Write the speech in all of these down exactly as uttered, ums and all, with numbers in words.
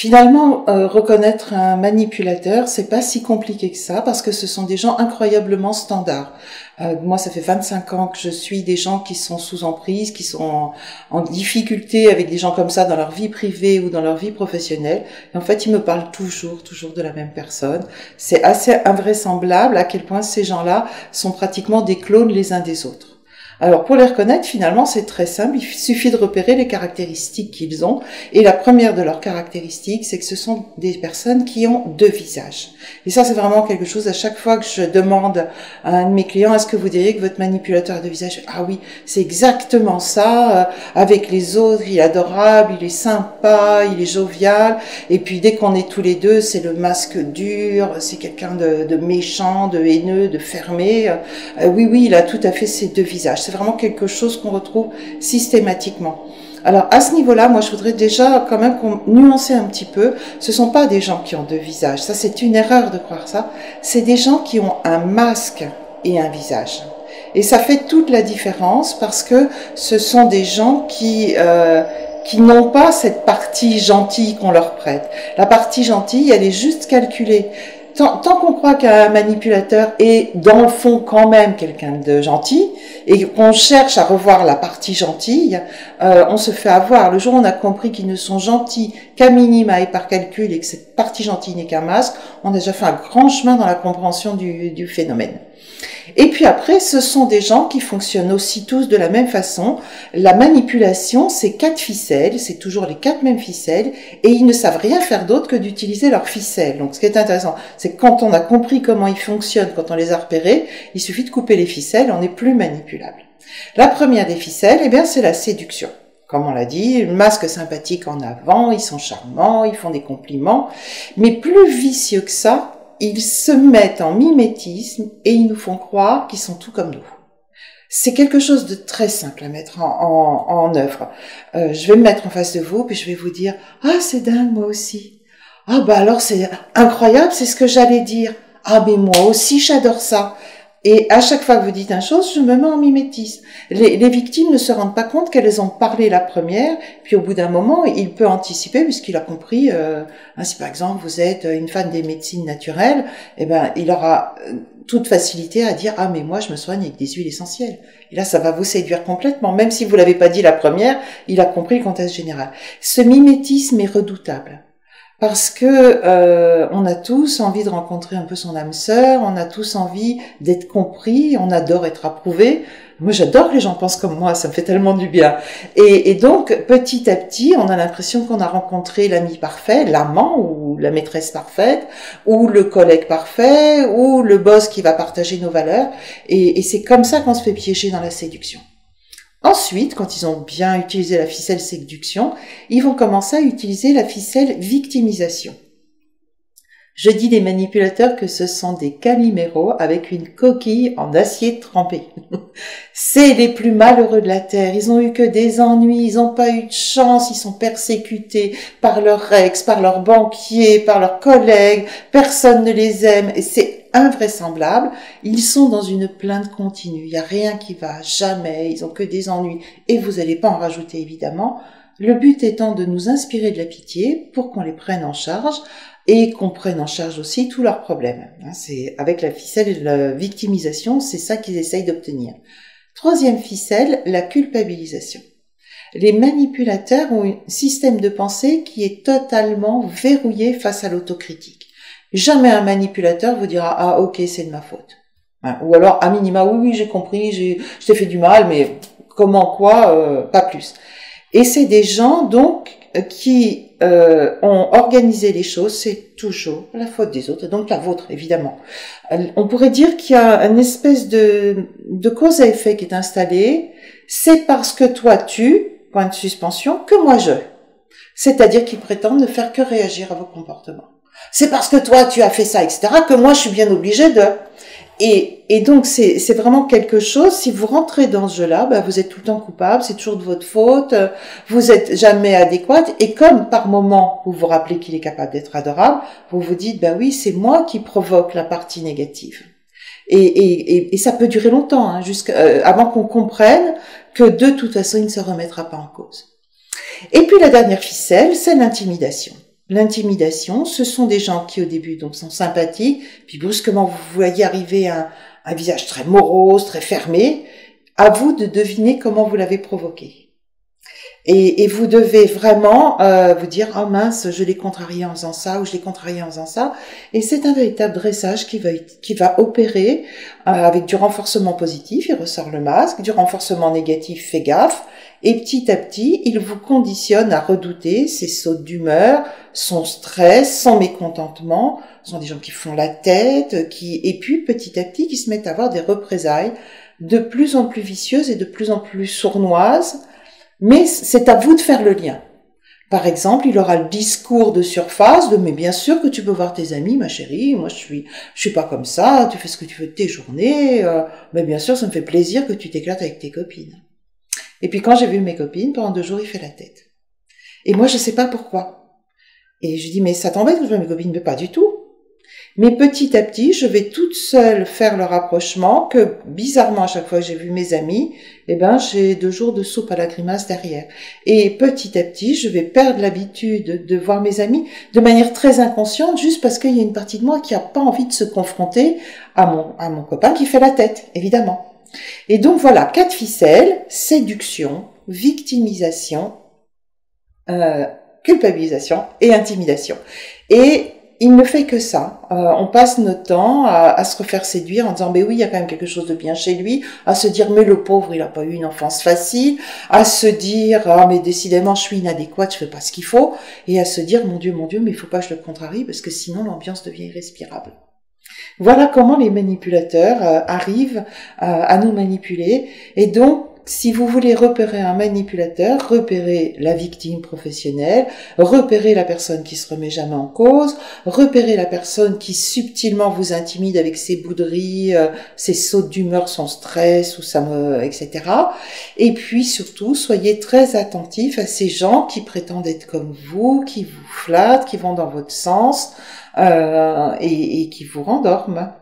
Finalement, euh, reconnaître un manipulateur, c'est pas si compliqué que ça, parce que ce sont des gens incroyablement standards. Euh, moi, ça fait vingt-cinq ans que je suis des gens qui sont sous emprise, qui sont en, en difficulté avec des gens comme ça dans leur vie privée ou dans leur vie professionnelle. Et en fait, ils me parlent toujours, toujours de la même personne. C'est assez invraisemblable à quel point ces gens-là sont pratiquement des clones les uns des autres. Alors, pour les reconnaître, finalement, c'est très simple. Il suffit de repérer les caractéristiques qu'ils ont. Et la première de leurs caractéristiques, c'est que ce sont des personnes qui ont deux visages. Et ça, c'est vraiment quelque chose, à chaque fois que je demande à un de mes clients, est-ce que vous diriez que votre manipulateur a deux visages? Ah oui, c'est exactement ça. Avec les autres, il est adorable, il est sympa, il est jovial. Et puis, dès qu'on est tous les deux, c'est le masque dur, c'est quelqu'un de, de méchant, de haineux, de fermé. Euh, oui, oui, il a tout à fait ces deux visages. C'est vraiment quelque chose qu'on retrouve systématiquement. Alors, à ce niveau-là, moi, je voudrais déjà quand même qu'on nuance un petit peu. Ce ne sont pas des gens qui ont deux visages. Ça, c'est une erreur de croire ça. C'est des gens qui ont un masque et un visage. Et ça fait toute la différence parce que ce sont des gens qui... Euh, qui n'ont pas cette partie gentille qu'on leur prête. La partie gentille, elle est juste calculée. Tant, tant qu'on croit qu'un manipulateur est dans le fond quand même quelqu'un de gentil et qu'on cherche à revoir la partie gentille, euh, on se fait avoir. Le jour où on a compris qu'ils ne sont gentils qu'à minima et par calcul et que cette partie gentille n'est qu'un masque, on a déjà fait un grand chemin dans la compréhension du, du phénomène. Et puis après, ce sont des gens qui fonctionnent aussi tous de la même façon. La manipulation, c'est quatre ficelles, c'est toujours les quatre mêmes ficelles, et ils ne savent rien faire d'autre que d'utiliser leurs ficelles. Donc ce qui est intéressant, c'est que quand on a compris comment ils fonctionnent, quand on les a repérés, il suffit de couper les ficelles, on n'est plus manipulable. La première des ficelles, eh bien, c'est la séduction. Comme on l'a dit, masque sympathique en avant, ils sont charmants, ils font des compliments, mais plus vicieux que ça, ils se mettent en mimétisme et ils nous font croire qu'ils sont tout comme nous. C'est quelque chose de très simple à mettre en, en, en œuvre. Euh, je vais me mettre en face de vous puis je vais vous dire « Ah, c'est dingue, moi aussi. Ah, bah alors c'est incroyable, c'est ce que j'allais dire. Ah, mais moi aussi, j'adore ça. » Et à chaque fois que vous dites une chose, je me mets en mimétisme. Les, les victimes ne se rendent pas compte qu'elles ont parlé la première, puis au bout d'un moment, il peut anticiper puisqu'il a compris. Euh, hein, si par exemple vous êtes une fan des médecines naturelles, eh ben il aura toute facilité à dire ah mais moi je me soigne avec des huiles essentielles. Et là ça va vous séduire complètement, même si vous l'avez pas dit la première, il a compris le contexte général. Ce mimétisme est redoutable. Parce que euh, on a tous envie de rencontrer un peu son âme sœur, on a tous envie d'être compris, on adore être approuvé. Moi, j'adore que les gens pensent comme moi, ça me fait tellement du bien. Et, et donc, petit à petit, on a l'impression qu'on a rencontré l'ami parfait, l'amant ou la maîtresse parfaite, ou le collègue parfait, ou le boss qui va partager nos valeurs. Et, et c'est comme ça qu'on se fait piéger dans la séduction. Ensuite, quand ils ont bien utilisé la ficelle séduction, ils vont commencer à utiliser la ficelle victimisation. Je dis des manipulateurs que ce sont des caliméros avec une coquille en acier trempé. C'est les plus malheureux de la terre. Ils ont eu que des ennuis, ils n'ont pas eu de chance, ils sont persécutés par leur ex, par leurs banquiers, par leurs collègues. Personne ne les aime et c'est invraisemblable. Ils sont dans une plainte continue. Il n'y a rien qui va, jamais. Ils ont que des ennuis et vous n'allez pas en rajouter évidemment. Le but étant de nous inspirer de la pitié pour qu'on les prenne en charge et qu'on prenne en charge aussi tous leurs problèmes. C'est avec la ficelle et la victimisation, c'est ça qu'ils essayent d'obtenir. Troisième ficelle, la culpabilisation. Les manipulateurs ont un système de pensée qui est totalement verrouillé face à l'autocritique. Jamais un manipulateur vous dira « Ah, ok, c'est de ma faute. Hein » ou alors « À minima, oui, oui, j'ai compris, j'ai, je t'ai fait du mal, mais comment, quoi, euh, pas plus. » Et c'est des gens, donc, qui euh, ont organisé les choses, c'est toujours la faute des autres, donc la vôtre, évidemment. On pourrait dire qu'il y a une espèce de, de cause à effet qui est installée. C'est parce que toi, tu, point de suspension, que moi, je. C'est-à-dire qu'ils prétendent ne faire que réagir à vos comportements. C'est parce que toi, tu as fait ça, et cetera, que moi, je suis bien obligée de... Et, et donc, c'est, c'est vraiment quelque chose, si vous rentrez dans ce jeu-là, bah, vous êtes tout le temps coupable, c'est toujours de votre faute, vous êtes jamais adéquate, et comme par moment, vous vous rappelez qu'il est capable d'être adorable, vous vous dites, bah oui, c'est moi qui provoque la partie négative. Et, et, et, et ça peut durer longtemps, hein, jusqu'à, euh, avant qu'on comprenne que de toute façon, il ne se remettra pas en cause. Et puis la dernière ficelle, c'est l'intimidation. l'intimidation. Ce sont des gens qui au début donc sont sympathiques, puis brusquement vous voyez arriver un, un visage très morose, très fermé. À vous de deviner comment vous l'avez provoqué. Et, et vous devez vraiment euh, vous dire « Ah mince, je l'ai contrarié en faisant ça » ou « Je l'ai contrarié en faisant ça ». Et c'est un véritable dressage qui va, qui va opérer euh, avec du renforcement positif, il ressort le masque, du renforcement négatif, fais gaffe. Et petit à petit, il vous conditionne à redouter ses sautes d'humeur, son stress, son mécontentement. Ce sont des gens qui font la tête, qui et puis petit à petit qui se mettent à avoir des représailles de plus en plus vicieuses et de plus en plus sournoises. Mais c'est à vous de faire le lien. Par exemple, il aura le discours de surface de « mais bien sûr que tu peux voir tes amis, ma chérie, moi je suis je suis pas comme ça, tu fais ce que tu veux de tes journées, euh, mais bien sûr ça me fait plaisir que tu t'éclates avec tes copines. » Et puis quand j'ai vu mes copines, pendant deux jours il fait la tête. Et moi je sais pas pourquoi. Et je dis « mais ça t'embête que je vois mes copines ?» Mais pas du tout. Mais petit à petit, je vais toute seule faire le rapprochement que, bizarrement, à chaque fois que j'ai vu mes amis, eh ben, j'ai deux jours de soupe à la grimace derrière. Et petit à petit, je vais perdre l'habitude de voir mes amis de manière très inconsciente, juste parce qu'il y a une partie de moi qui a pas envie de se confronter à mon, à mon copain qui fait la tête, évidemment. Et donc voilà, quatre ficelles: séduction, victimisation, euh, culpabilisation et intimidation. Et il ne fait que ça. Euh, on passe notre temps à, à se refaire séduire en disant « mais oui, il y a quand même quelque chose de bien chez lui », à se dire « mais le pauvre, il n'a pas eu une enfance facile », à se dire « ah mais décidément, je suis inadéquate, je fais pas ce qu'il faut », et à se dire « mon Dieu, mon Dieu, mais il faut pas que je le contrarie parce que sinon l'ambiance devient irrespirable ». Voilà comment les manipulateurs euh, arrivent euh, à nous manipuler. Et donc, si vous voulez repérer un manipulateur, repérez la victime professionnelle, repérez la personne qui se remet jamais en cause, repérez la personne qui subtilement vous intimide avec ses bouderies, euh, ses sautes d'humeur, son stress, ou ça me, et cetera. Et puis surtout, soyez très attentifs à ces gens qui prétendent être comme vous, qui vous flattent, qui vont dans votre sens euh, et, et qui vous rendorment.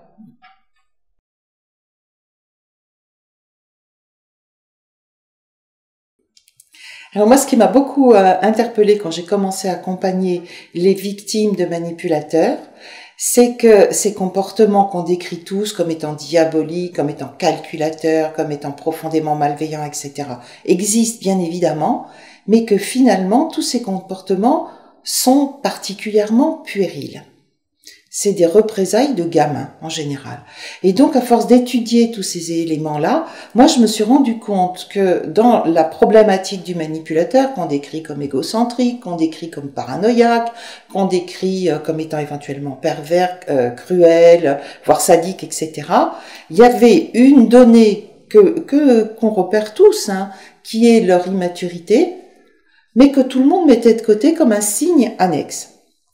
Alors moi, ce qui m'a beaucoup euh, interpellée quand j'ai commencé à accompagner les victimes de manipulateurs, c'est que ces comportements qu'on décrit tous comme étant diaboliques, comme étant calculateurs, comme étant profondément malveillants, et cetera, existent bien évidemment, mais que finalement, tous ces comportements sont particulièrement puérils. C'est des représailles de gamins, en général. Et donc, à force d'étudier tous ces éléments-là, moi, je me suis rendu compte que dans la problématique du manipulateur, qu'on décrit comme égocentrique, qu'on décrit comme paranoïaque, qu'on décrit comme étant éventuellement pervers, euh, cruel, voire sadique, et cetera, il y avait une donnée que, que, qu'on repère tous, hein, qui est leur immaturité, mais que tout le monde mettait de côté comme un signe annexe.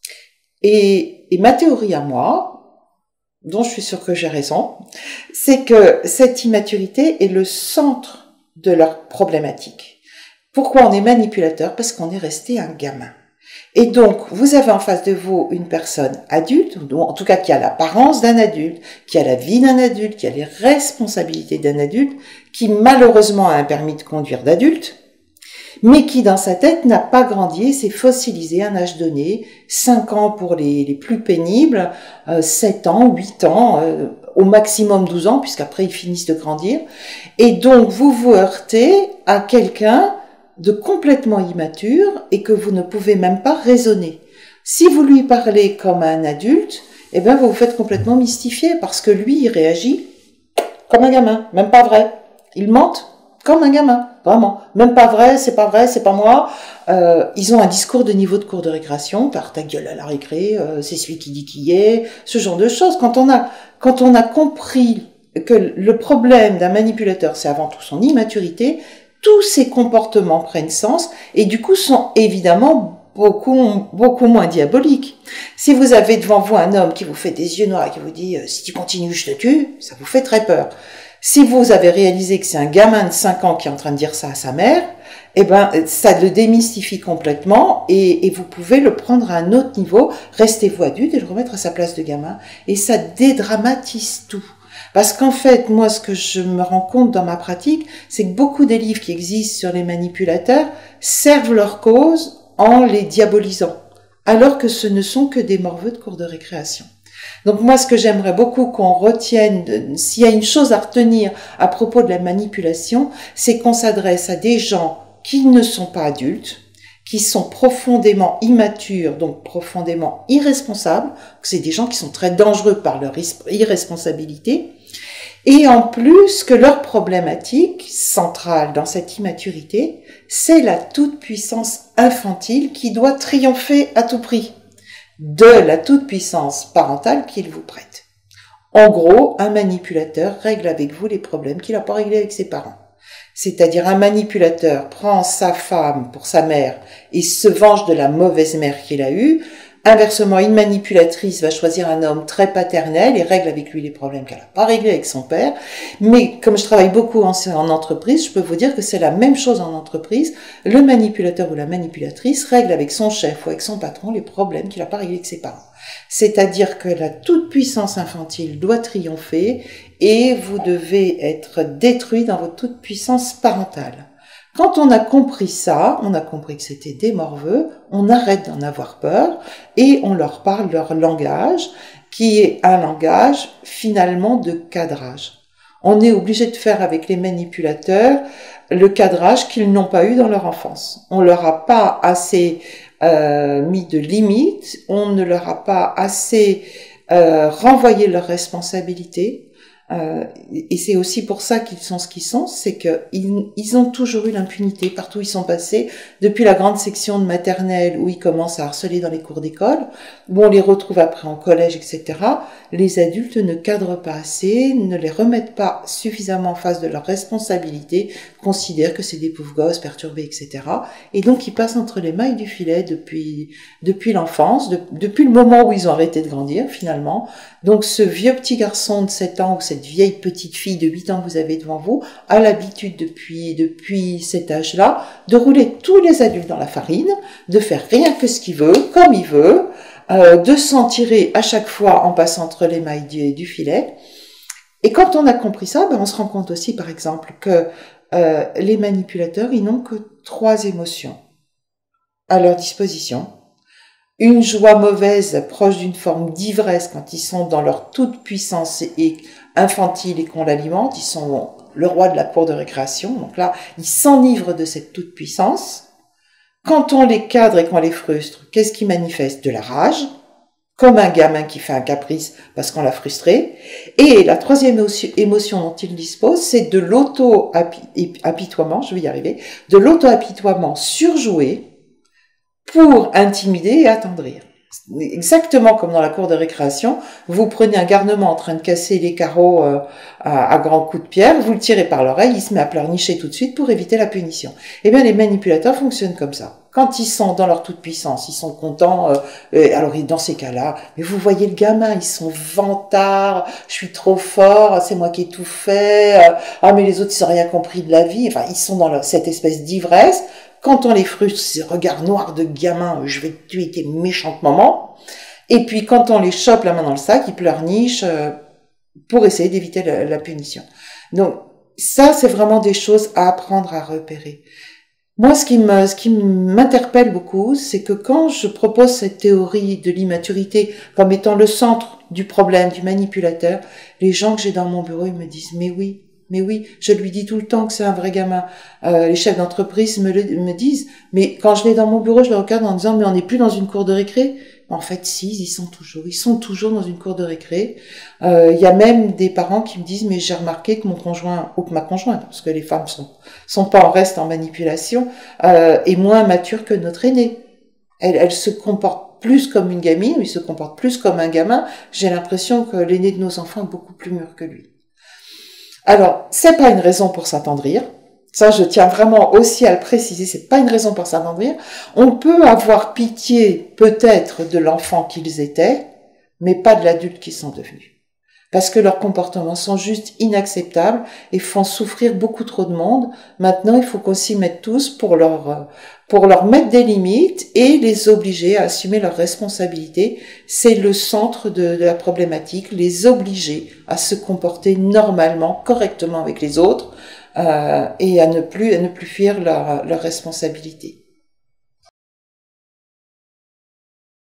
Et Et ma théorie à moi, dont je suis sûre que j'ai raison, c'est que cette immaturité est le centre de leur problématique. Pourquoi on est manipulateur? Parce qu'on est resté un gamin. Et donc, vous avez en face de vous une personne adulte, ou en tout cas qui a l'apparence d'un adulte, qui a la vie d'un adulte, qui a les responsabilités d'un adulte, qui malheureusement a un permis de conduire d'adulte, mais qui dans sa tête n'a pas grandi et s'est fossilisé à un âge donné, cinq ans pour les, les plus pénibles, euh, sept ans, huit ans, euh, au maximum douze ans, puisqu'après ils finissent de grandir. Et donc vous vous heurtez à quelqu'un de complètement immature et que vous ne pouvez même pas raisonner. Si vous lui parlez comme à un adulte, eh bien vous vous faites complètement mystifier parce que lui il réagit comme un gamin, même pas vrai. Il mente comme un gamin, vraiment. Même pas vrai, c'est pas vrai, c'est pas moi. Euh, ils ont un discours de niveau de cours de récréation, par ta gueule à la récré, euh, c'est celui qui dit qui est, ce genre de choses. Quand on a, quand on a compris que le problème d'un manipulateur, c'est avant tout son immaturité, tous ces comportements prennent sens et du coup sont évidemment beaucoup, beaucoup moins diaboliques. Si vous avez devant vous un homme qui vous fait des yeux noirs et qui vous dit « si tu continues, je te tue », ça vous fait très peur. Si vous avez réalisé que c'est un gamin de cinq ans qui est en train de dire ça à sa mère, eh ben, ça le démystifie complètement et, et vous pouvez le prendre à un autre niveau, restez-vous adulte et le remettre à sa place de gamin. Et ça dédramatise tout. Parce qu'en fait, moi, ce que je me rends compte dans ma pratique, c'est que beaucoup des livres qui existent sur les manipulateurs servent leur cause en les diabolisant. alors que ce ne sont que des morveux de cours de récréation. Donc moi, ce que j'aimerais beaucoup qu'on retienne, s'il y a une chose à retenir à propos de la manipulation, c'est qu'on s'adresse à des gens qui ne sont pas adultes, qui sont profondément immatures, donc profondément irresponsables, c'est des gens qui sont très dangereux par leur irresponsabilité, et en plus que leur problématique centrale dans cette immaturité, c'est la toute-puissance infantile qui doit triompher à tout prix de la toute-puissance parentale qu'il vous prête. En gros, un manipulateur règle avec vous les problèmes qu'il n'a pas réglés avec ses parents. C'est-à-dire un manipulateur prend sa femme pour sa mère et se venge de la mauvaise mère qu'il a eue. Inversement, une manipulatrice va choisir un homme très paternel et règle avec lui les problèmes qu'elle n'a pas réglés avec son père. Mais comme je travaille beaucoup en, en entreprise, je peux vous dire que c'est la même chose en entreprise. Le manipulateur ou la manipulatrice règle avec son chef ou avec son patron les problèmes qu'il n'a pas réglés avec ses parents. C'est-à-dire que la toute-puissance infantile doit triompher et vous devez être détruit dans votre toute-puissance parentale. Quand on a compris ça, on a compris que c'était des morveux, on arrête d'en avoir peur et on leur parle leur langage, qui est un langage finalement de cadrage. On est obligé de faire avec les manipulateurs le cadrage qu'ils n'ont pas eu dans leur enfance. On leur a pas assez euh, mis de limites, on ne leur a pas assez euh, renvoyé leurs responsabilités. Euh, et c'est aussi pour ça qu'ils sont ce qu'ils sont, c'est que ils, ils ont toujours eu l'impunité partout où ils sont passés, depuis la grande section de maternelle où ils commencent à harceler dans les cours d'école, où on les retrouve après en collège, et cetera. Les adultes ne cadrent pas assez, ne les remettent pas suffisamment en face de leurs responsabilités, considèrent que c'est des pauvres gosses perturbés, et cetera. Et donc ils passent entre les mailles du filet depuis depuis l'enfance, de, depuis le moment où ils ont arrêté de grandir finalement. Donc ce vieux petit garçon de sept ans ou cette vieille petite fille de huit ans que vous avez devant vous a l'habitude depuis depuis cet âge-là de rouler tous les adultes dans la farine, de faire rien que ce qu'il veut, comme il veut, euh, de s'en tirer à chaque fois en passant entre les mailles du, du filet. Et quand on a compris ça, ben on se rend compte aussi, par exemple, que euh, les manipulateurs, ils n'ont que trois émotions à leur disposition. Une joie mauvaise, proche d'une forme d'ivresse quand ils sont dans leur toute puissance et infantile et qu'on l'alimente. Ils sont le roi de la cour de récréation. Donc là, ils s'enivrent de cette toute puissance. Quand on les cadre et qu'on les frustre, qu'est-ce qui manifeste? De la rage, comme un gamin qui fait un caprice parce qu'on l'a frustré. Et la troisième émotion dont ils disposent, c'est de l'auto-apitoiement, je vais y arriver, de l'auto-apitoiement surjoué, pour intimider et attendrir. Exactement comme dans la cour de récréation, vous prenez un garnement en train de casser les carreaux euh, à, à grands coups de pierre, vous le tirez par l'oreille, il se met à pleurnicher tout de suite pour éviter la punition. Eh bien, les manipulateurs fonctionnent comme ça. Quand ils sont dans leur toute puissance, ils sont contents, euh, et alors dans ces cas-là, mais vous voyez le gamin, ils sont vantards, je suis trop fort, c'est moi qui ai tout fait, euh, ah mais les autres ils n'ont rien compris de la vie, enfin ils sont dans leur, cette espèce d'ivresse. Quand on les frustre, ces regards noirs de gamin, je vais te tuer tes méchantes mamans. Et puis quand on les chope la main dans le sac, ils pleurnichent euh, pour essayer d'éviter la, la punition. Donc ça, c'est vraiment des choses à apprendre à repérer. Moi, ce qui me, ce qui m'interpelle beaucoup, c'est que quand je propose cette théorie de l'immaturité comme étant le centre du problème, du manipulateur, les gens que j'ai dans mon bureau, ils me disent, mais oui, mais oui, je lui dis tout le temps que c'est un vrai gamin. Euh, les chefs d'entreprise me, le, me disent, mais quand je l'ai dans mon bureau, je le regarde en disant, mais on n'est plus dans une cour de récré. En fait, si, ils sont toujours. Ils sont toujours dans une cour de récré. Euh, il y a même des parents qui me disent, mais j'ai remarqué que mon conjoint, ou que ma conjointe, parce que les femmes sont, sont pas en reste en manipulation, euh, est moins mature que notre aînée. Elle, elle se comporte plus comme une gamine, ou il se comporte plus comme un gamin. J'ai l'impression que l'aîné de nos enfants est beaucoup plus mûr que lui. Alors, c'est pas une raison pour s'attendrir. Ça, je tiens vraiment aussi à le préciser, c'est pas une raison pour s'attendrir. On peut avoir pitié, peut-être, de l'enfant qu'ils étaient, mais pas de l'adulte qu'ils sont devenus. Parce que leurs comportements sont juste inacceptables et font souffrir beaucoup trop de monde. Maintenant, il faut qu'on s'y mette tous pour leur, pour leur mettre des limites et les obliger à assumer leurs responsabilités. C'est le centre de, de la problématique, les obliger à se comporter normalement, correctement avec les autres, euh, et à ne plus, à ne plus fuir leurs leur responsabilités.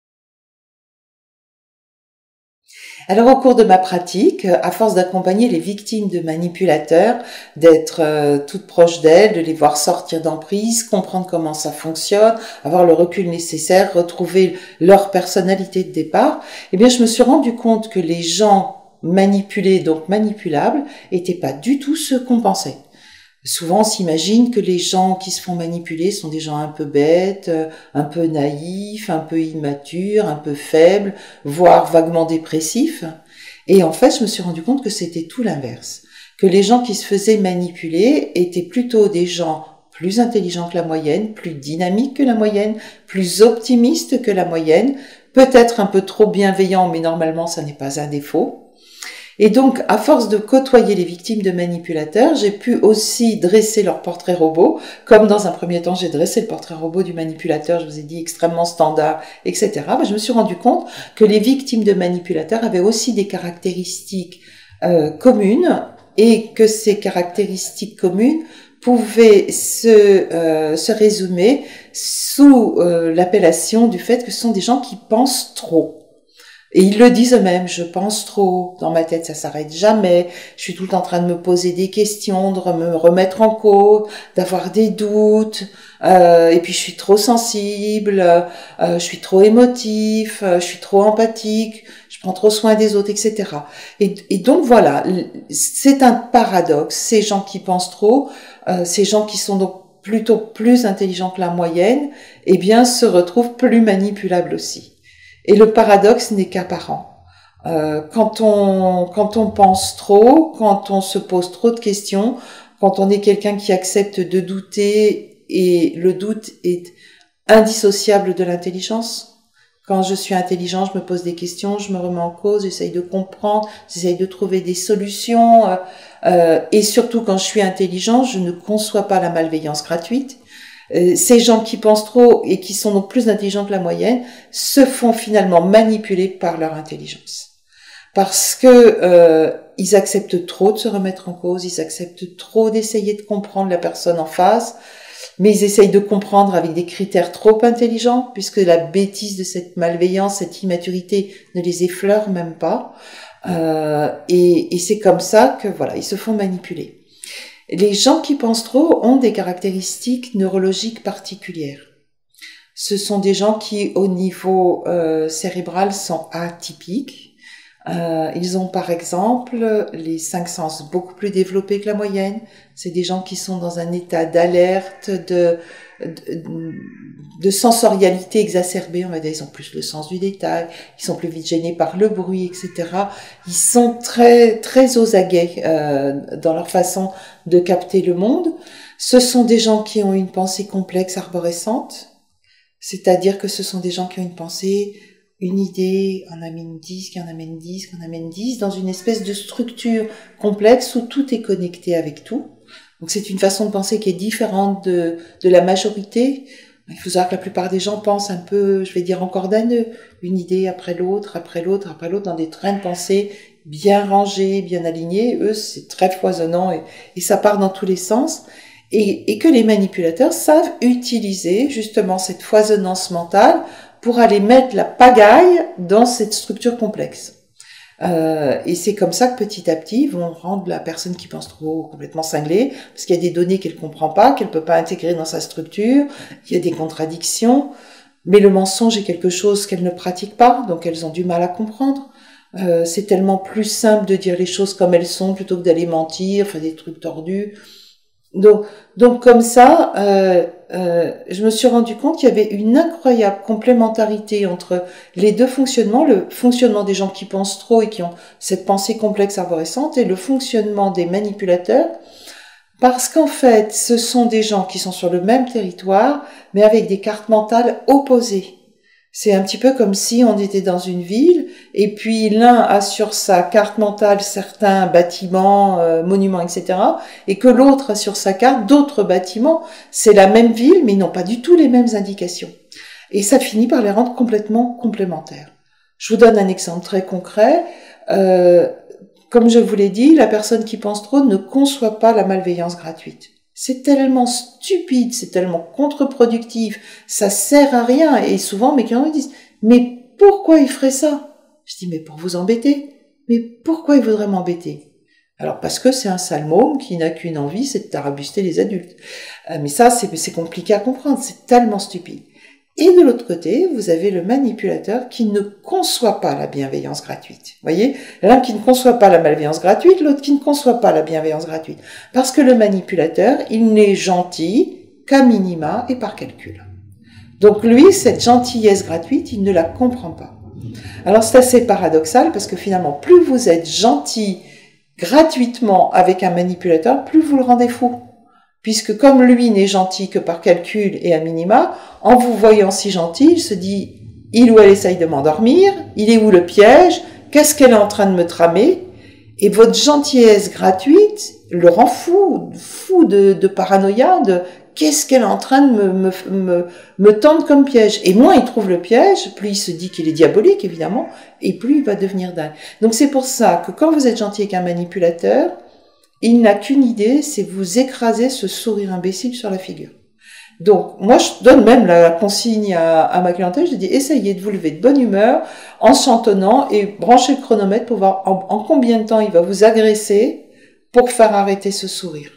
Alors au cours de ma pratique, à force d'accompagner les victimes de manipulateurs, d'être euh, toute proche d'elles, de les voir sortir d'emprise, comprendre comment ça fonctionne, avoir le recul nécessaire, retrouver leur personnalité de départ, eh bien je me suis rendu compte que les gens manipulés, donc manipulables, étaient pas du tout ceux qu'on pensait. Souvent, on s'imagine que les gens qui se font manipuler sont des gens un peu bêtes, un peu naïfs, un peu immatures, un peu faibles, voire vaguement dépressifs. Et en fait, je me suis rendu compte que c'était tout l'inverse. Que les gens qui se faisaient manipuler étaient plutôt des gens plus intelligents que la moyenne, plus dynamiques que la moyenne, plus optimistes que la moyenne, peut-être un peu trop bienveillants, mais normalement, ça n'est pas un défaut. Et donc, à force de côtoyer les victimes de manipulateurs, j'ai pu aussi dresser leur portrait robot, comme dans un premier temps, j'ai dressé le portrait robot du manipulateur, je vous ai dit extrêmement standard, et cetera. Mais je me suis rendu compte que les victimes de manipulateurs avaient aussi des caractéristiques euh, communes, et que ces caractéristiques communes pouvaient se, euh, se résumer sous euh, l'appellation du fait que ce sont des gens qui pensent trop. Et ils le disent eux-mêmes, je pense trop, dans ma tête ça s'arrête jamais, je suis tout le temps en train de me poser des questions, de me remettre en cause, d'avoir des doutes, euh, et puis je suis trop sensible, euh, je suis trop émotif, euh, je suis trop empathique, je prends trop soin des autres, et cetera. Et, et donc voilà, c'est un paradoxe, ces gens qui pensent trop, euh, ces gens qui sont donc plutôt plus intelligents que la moyenne, eh bien se retrouvent plus manipulables aussi. Et le paradoxe n'est qu'apparent. Euh, quand on quand on pense trop, quand on se pose trop de questions, quand on est quelqu'un qui accepte de douter, et le doute est indissociable de l'intelligence. Quand je suis intelligent, je me pose des questions, je me remets en cause, j'essaye de comprendre, j'essaye de trouver des solutions. Euh, euh, et surtout, quand je suis intelligent, je ne conçois pas la malveillance gratuite. Euh, ces gens qui pensent trop et qui sont donc plus intelligents que la moyenne se font finalement manipuler par leur intelligence. Parce que euh, ils acceptent trop de se remettre en cause, ils acceptent trop d'essayer de comprendre la personne en face, mais ils essayent de comprendre avec des critères trop intelligents, puisque la bêtise de cette malveillance, cette immaturité ne les effleure même pas. Euh, et, et c'est comme ça que voilà, ils se font manipuler. Les gens qui pensent trop ont des caractéristiques neurologiques particulières. Ce sont des gens qui, au niveau euh, cérébral, sont atypiques. Euh, ils ont par exemple les cinq sens beaucoup plus développés que la moyenne. C'est des gens qui sont dans un état d'alerte, de, de, de sensorialité exacerbée. On va dire, ils ont plus le sens du détail, ils sont plus vite gênés par le bruit, et cetera. Ils sont très très aux aguets euh, dans leur façon de capter le monde. Ce sont des gens qui ont une pensée complexe, arborescente, c'est-à-dire que ce sont des gens qui ont une pensée, une idée, en amène dix, qui en amène dix, qui en amène dix, dans une espèce de structure complexe où tout est connecté avec tout. Donc c'est une façon de penser qui est différente de, de la majorité. Il faut savoir que la plupart des gens pensent un peu, je vais dire, en corde à nœud, une idée après l'autre, après l'autre, après l'autre, dans des trains de pensée bien rangés, bien alignés. Eux, c'est très foisonnant et, et ça part dans tous les sens. Et, et que les manipulateurs savent utiliser justement cette foisonnance mentale pour aller mettre la pagaille dans cette structure complexe. Euh, et c'est comme ça que petit à petit, ils vont rendre la personne qui pense trop complètement cinglée, parce qu'il y a des données qu'elle comprend pas, qu'elle peut pas intégrer dans sa structure, il y a des contradictions, mais le mensonge est quelque chose qu'elles ne pratiquent pas, donc elles ont du mal à comprendre. Euh, c'est tellement plus simple de dire les choses comme elles sont, plutôt que d'aller mentir, faire des trucs tordus. Donc, donc comme ça, euh, euh, je me suis rendu compte qu'il y avait une incroyable complémentarité entre les deux fonctionnements, le fonctionnement des gens qui pensent trop et qui ont cette pensée complexe arborescente, et le fonctionnement des manipulateurs, parce qu'en fait, ce sont des gens qui sont sur le même territoire, mais avec des cartes mentales opposées. C'est un petit peu comme si on était dans une ville, et puis l'un a sur sa carte mentale certains bâtiments, euh, monuments, et cetera, et que l'autre a sur sa carte d'autres bâtiments. C'est la même ville, mais ils n'ont pas du tout les mêmes indications. Et ça finit par les rendre complètement complémentaires. Je vous donne un exemple très concret. Euh, comme je vous l'ai dit, la personne qui pense trop ne conçoit pas la malveillance gratuite. C'est tellement stupide, c'est tellement contre-productif, ça sert à rien. Et souvent, mes clients me disent, mais pourquoi il ferait ça? Je dis, mais pour vous embêter. Mais pourquoi il voudrait m'embêter? Alors parce que c'est un sale môme qui n'a qu'une envie, c'est de tarabuster les adultes. Euh, mais ça, c'est compliqué à comprendre, c'est tellement stupide. Et de l'autre côté, vous avez le manipulateur qui ne conçoit pas la bienveillance gratuite. Vous voyez, l'un qui ne conçoit pas la malveillance gratuite, l'autre qui ne conçoit pas la bienveillance gratuite. Parce que le manipulateur, il n'est gentil qu'à minima et par calcul. Donc lui, cette gentillesse gratuite, il ne la comprend pas. Alors c'est assez paradoxal parce que finalement, plus vous êtes gentil gratuitement avec un manipulateur, plus vous le rendez fou. Puisque comme lui n'est gentil que par calcul et à minima, en vous voyant si gentil, il se dit, il ou elle essaye de m'endormir, il est où le piège, qu'est-ce qu'elle est en train de me tramer, et votre gentillesse gratuite le rend fou, fou de, de paranoïa, de qu'est-ce qu'elle est en train de me, me, me, me tendre comme piège. Et moins il trouve le piège, plus il se dit qu'il est diabolique, évidemment, et plus il va devenir dingue. Donc c'est pour ça que quand vous êtes gentil avec un manipulateur, il n'a qu'une idée, c'est vous écraser ce sourire imbécile sur la figure. Donc, moi, je donne même la consigne à, à ma clientèle, je dis, essayez de vous lever de bonne humeur, en chantonnant, et branchez le chronomètre pour voir en, en combien de temps il va vous agresser pour faire arrêter ce sourire.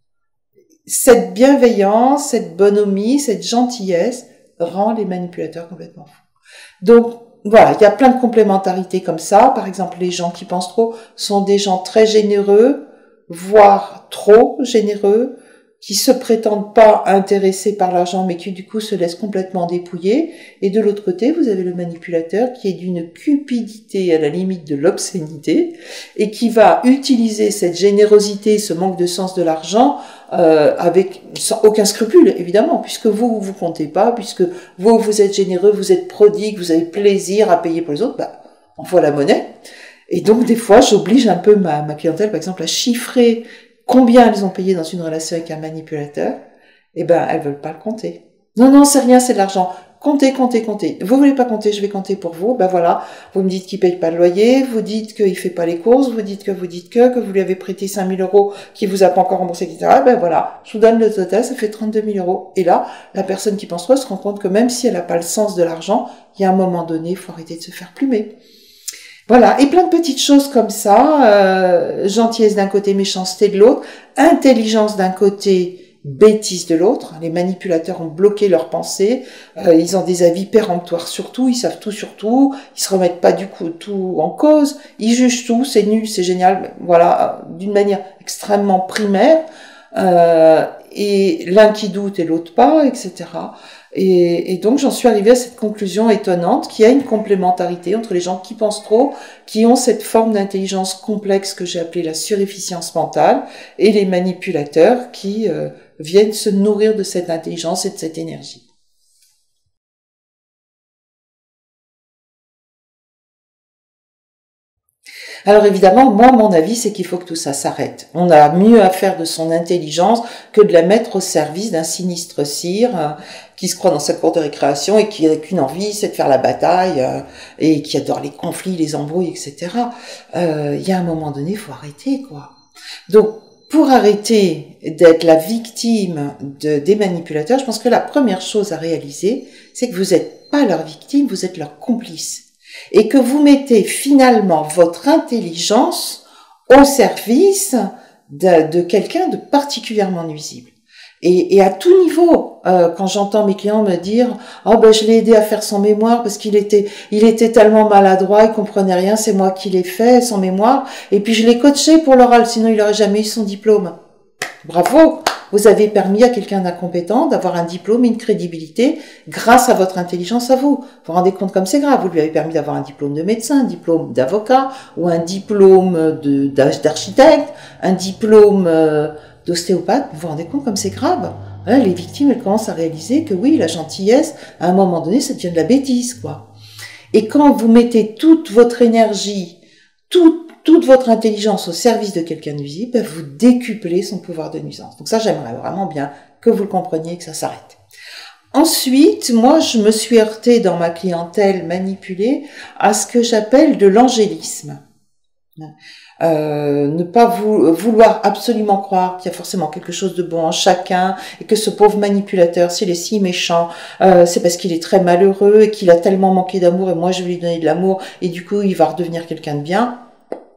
Cette bienveillance, cette bonhomie, cette gentillesse rend les manipulateurs complètement fous. Donc, voilà, il y a plein de complémentarités comme ça. Par exemple, les gens qui pensent trop sont des gens très généreux, voire trop généreux, qui se prétendent pas intéressés par l'argent, mais qui du coup se laissent complètement dépouiller. Et de l'autre côté, vous avez le manipulateur qui est d'une cupidité à la limite de l'obscénité et qui va utiliser cette générosité, ce manque de sens de l'argent, euh, avec sans aucun scrupule, évidemment, puisque vous, vous comptez pas, puisque vous, vous êtes généreux, vous êtes prodigue, vous avez plaisir à payer pour les autres, bah, on voit la monnaie. Et donc, des fois, j'oblige un peu ma, ma clientèle, par exemple, à chiffrer combien elles ont payé dans une relation avec un manipulateur. Eh ben, elles veulent pas le compter. Non, non, c'est rien, c'est de l'argent. Comptez, comptez, comptez. Vous voulez pas compter, je vais compter pour vous. Ben voilà, vous me dites qu'il paye pas le loyer, vous dites qu'il fait pas les courses, vous dites que vous dites que, que vous lui avez prêté cinq mille euros, qu'il vous a pas encore remboursé, et cetera. Ben voilà, je vous donne le total, ça fait trente-deux mille euros. Et là, la personne qui pense trop se rend compte que même si elle n'a pas le sens de l'argent, il y a un moment donné, il faut arrêter de se faire plumer. Voilà, et plein de petites choses comme ça, euh, gentillesse d'un côté, méchanceté de l'autre, intelligence d'un côté, bêtise de l'autre. Les manipulateurs ont bloqué leurs pensées, euh, ils ont des avis péremptoires sur tout, ils savent tout sur tout, ils se remettent pas du coup tout en cause, ils jugent tout, c'est nul, c'est génial, voilà, d'une manière extrêmement primaire, euh, et l'un qui doute et l'autre pas, et cetera. Et, et donc j'en suis arrivée à cette conclusion étonnante qu'il y a une complémentarité entre les gens qui pensent trop, qui ont cette forme d'intelligence complexe que j'ai appelée la surefficience mentale, et les manipulateurs qui euh, viennent se nourrir de cette intelligence et de cette énergie. Alors évidemment, moi, mon avis, c'est qu'il faut que tout ça s'arrête. On a mieux à faire de son intelligence que de la mettre au service d'un sinistre cire euh, qui se croit dans sa cour de récréation et qui n'a qu'une envie, c'est de faire la bataille euh, et qui adore les conflits, les embrouilles, et cetera. Euh, il y a un moment donné, il faut arrêter, quoi. Donc, pour arrêter d'être la victime de, des manipulateurs, je pense que la première chose à réaliser, c'est que vous n'êtes pas leur victime, vous êtes leur complice. Et que vous mettez finalement votre intelligence au service de, de quelqu'un de particulièrement nuisible. Et, et à tout niveau, euh, quand j'entends mes clients me dire « Oh ben je l'ai aidé à faire son mémoire parce qu'il était, il était tellement maladroit, il comprenait rien, c'est moi qui l'ai fait, son mémoire, et puis je l'ai coaché pour l'oral, sinon il n'aurait jamais eu son diplôme. » Bravo! Vous avez permis à quelqu'un d'incompétent d'avoir un diplôme et une crédibilité grâce à votre intelligence à vous. Vous vous rendez compte comme c'est grave. Vous lui avez permis d'avoir un diplôme de médecin, un diplôme d'avocat ou un diplôme de, d'architecte, un diplôme d'ostéopathe. Vous vous rendez compte comme c'est grave. Là, les victimes, elles commencent à réaliser que oui, la gentillesse, à un moment donné, ça devient de la bêtise, quoi. Et quand vous mettez toute votre énergie, toute toute votre intelligence au service de quelqu'un de nuisible, vous décuplez son pouvoir de nuisance. Donc ça, j'aimerais vraiment bien que vous le compreniez et que ça s'arrête. Ensuite, moi, je me suis heurtée dans ma clientèle manipulée à ce que j'appelle de l'angélisme. Euh, ne pas vou vouloir absolument croire qu'il y a forcément quelque chose de bon en chacun et que ce pauvre manipulateur, s'il est si méchant, euh, c'est parce qu'il est très malheureux et qu'il a tellement manqué d'amour et moi je vais lui donner de l'amour et du coup il va redevenir quelqu'un de bien.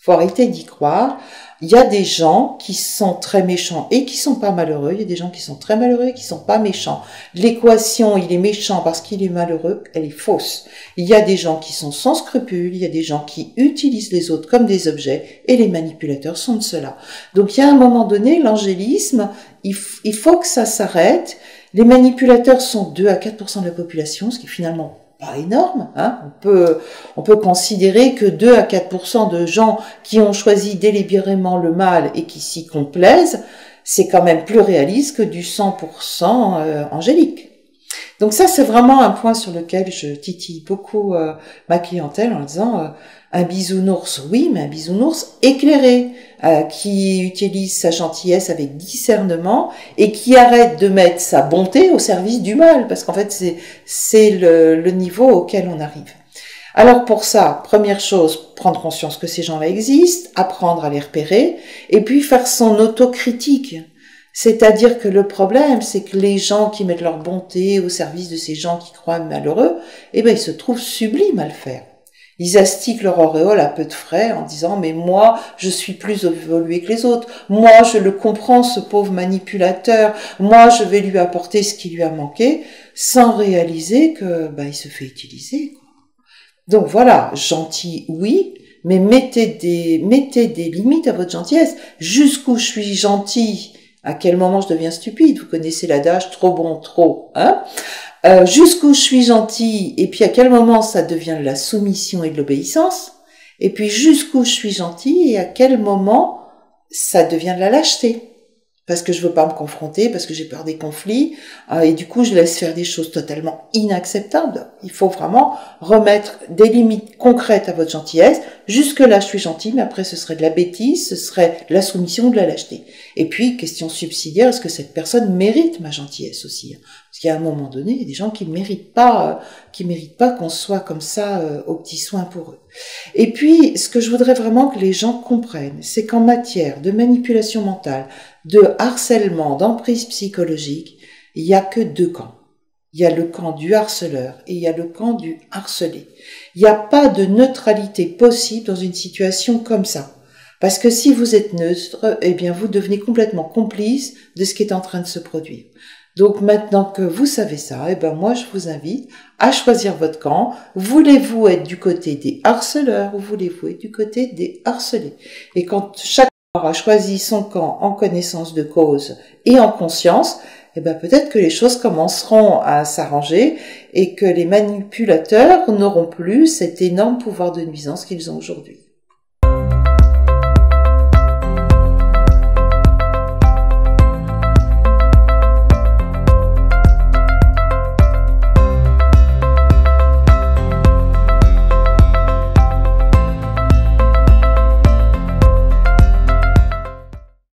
Faut arrêter d'y croire. Il y a des gens qui sont très méchants et qui sont pas malheureux. Il y a des gens qui sont très malheureux et qui sont pas méchants. L'équation, il est méchant parce qu'il est malheureux, elle est fausse. Il y a des gens qui sont sans scrupules, il y a des gens qui utilisent les autres comme des objets et les manipulateurs sont de ceux-là. Donc il y a un moment donné, l'angélisme, il, il faut que ça s'arrête. Les manipulateurs sont deux à quatre pour cent de la population, ce qui est finalement pas énorme, hein. On peut, on peut considérer que deux à quatre pour cent de gens qui ont choisi délibérément le mal et qui s'y complaisent, c'est quand même plus réaliste que du cent pour cent euh, angélique. Donc ça, c'est vraiment un point sur lequel je titille beaucoup euh, ma clientèle en disant euh, un bisounours, oui, mais un bisounours éclairé, euh, qui utilise sa gentillesse avec discernement et qui arrête de mettre sa bonté au service du mal, parce qu'en fait, c'est c'est le, le niveau auquel on arrive. Alors pour ça, première chose, prendre conscience que ces gens-là existent, apprendre à les repérer, et puis faire son autocritique. C'est-à-dire que le problème, c'est que les gens qui mettent leur bonté au service de ces gens qui croient malheureux, eh ben, ils se trouvent sublimes à le faire. Ils astiquent leur auréole à peu de frais en disant « mais moi, je suis plus évolué que les autres. Moi, je le comprends, ce pauvre manipulateur. Moi, je vais lui apporter ce qui lui a manqué », sans réaliser que ben, il se fait utiliser, quoi. Donc voilà, gentil, oui, mais mettez des, mettez des limites à votre gentillesse. Jusqu'où je suis gentil, à quel moment je deviens stupide. Vous connaissez l'adage « trop bon, trop », hein. Euh, jusqu'où je suis gentil, et puis à quel moment ça devient de la soumission et de l'obéissance, et puis jusqu'où je suis gentil, et à quel moment ça devient de la lâcheté. Parce que je veux pas me confronter, parce que j'ai peur des conflits, euh, et du coup je laisse faire des choses totalement inacceptables. Il faut vraiment remettre des limites concrètes à votre gentillesse. Jusque là je suis gentil, mais après ce serait de la bêtise, ce serait de la soumission, de la lâcheté. Et puis question subsidiaire, est-ce que cette personne mérite ma gentillesse aussi, hein? Parce qu'il y a un moment donné, il y a des gens qui méritent pas, euh, qui méritent pas qu'on soit comme ça euh, aux petits soins pour eux. Et puis, ce que je voudrais vraiment que les gens comprennent, c'est qu'en matière de manipulation mentale, de harcèlement, d'emprise psychologique, il y a que deux camps. Il y a le camp du harceleur et il y a le camp du harcelé. Il n'y a pas de neutralité possible dans une situation comme ça. Parce que si vous êtes neutre, eh bien, vous devenez complètement complice de ce qui est en train de se produire. Donc maintenant que vous savez ça, eh ben moi je vous invite à choisir votre camp. Voulez-vous être du côté des harceleurs ou voulez-vous être du côté des harcelés? Et quand chacun aura choisi son camp en connaissance de cause et en conscience, eh ben peut-être que les choses commenceront à s'arranger et que les manipulateurs n'auront plus cet énorme pouvoir de nuisance qu'ils ont aujourd'hui.